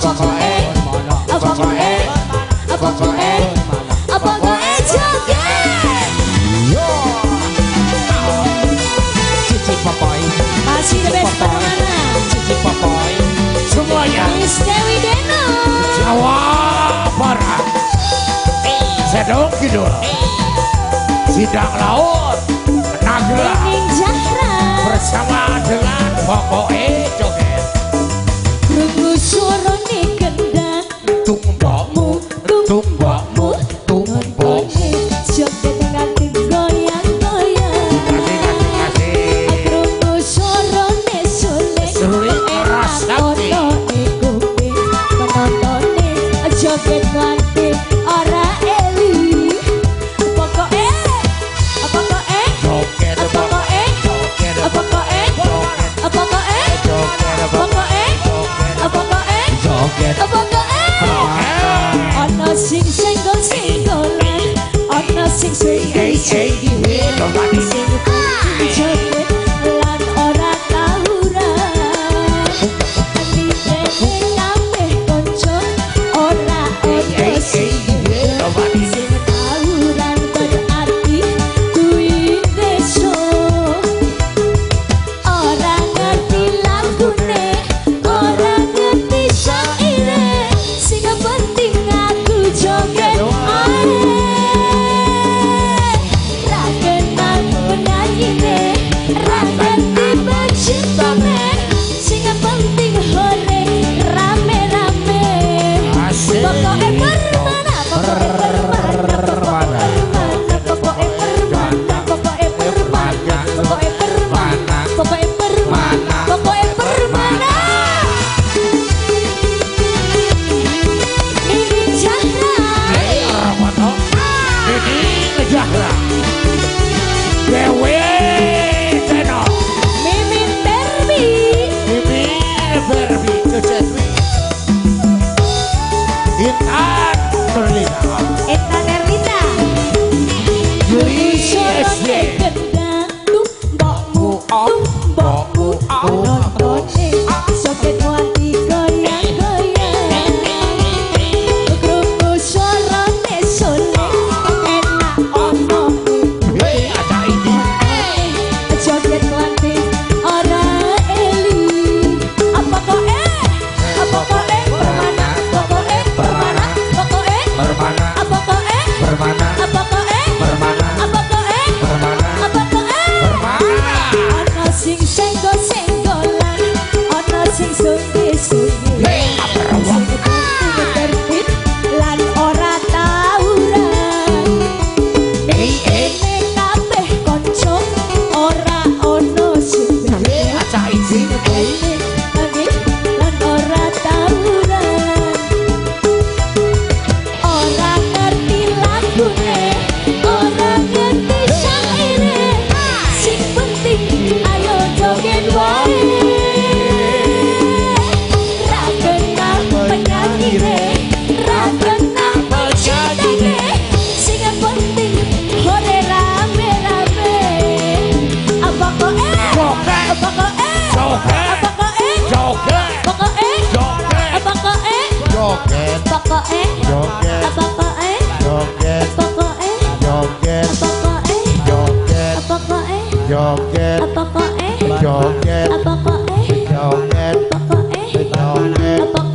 Masih the best mana? Cici Popoy semuanya. Miss Dewi Deno Jawa Barat, Sedong Kidul, Sidang Laut, Nagla Ning Jahra bersama dengan Popoe Joget. Krungu suarane gendang Tumbokmu, tumbokmu, tumbokmu. joget nganti goyang-goyang. Krungu suarane sulit enak otone kuping penontone joget nganti ora eli. Pokoke Joget, pokoke joget, pokoke pokoke joget, ana sing senggol-senggolan, ana sing nobody. joget lan ora tawuran. Dene kabeh kanca ora ono sing tawuran berarti kuwi desa. Ora ngerti lagune, ora ngerti syaire, sing penting aku joget ae. Ra kenal penyanyiné, ra ngerti penciptane, sing penting hore rame-rame. Pokoke permana, pokoke permana, pokoke permana, pokoke permana, pokoke permana, pokoke permana, pokoke permana. Ini Jahra, Ini Jahra, Dewi Deno, Mimin Berbi, Bibi Berbi Kecetwi, Intan Terlina, Eta Nerlita, Juli SD, gendang tumbokmu, tumbokmu, nontone joget nganti goyang-goyang. Krungu suarane sulit enak ono Hei ada ini, joget nganti ora eli. Pokoke permana, pokoke permana, pokoke Permana, pokoke Permana, pokoke Permana, pokoke Permana, pokoke. Permana. Ana sing senggol-senggolan, ana sing sungguh-sungguh. Hei, Sing penting tertib lan ora tawuran. Dene kabeh kanca ora ono sing bener. Aca izin, Lan ora tawuran. Ora ngerti lagune, ora ngerti syaire, sing penting ayo joget wae. Ra kenal penyanyiné, ra kenal penciptane, sing penting hore rame-rame. Pokoke Joget, pokoke joget, pokoke joget, pokoke joget, pokoke joget, pokoke joget, pokoke joget, pokoke joget, pokoke joget, pokoke joget, pokoke joget, pokoke joget, pokoke joget, pokoke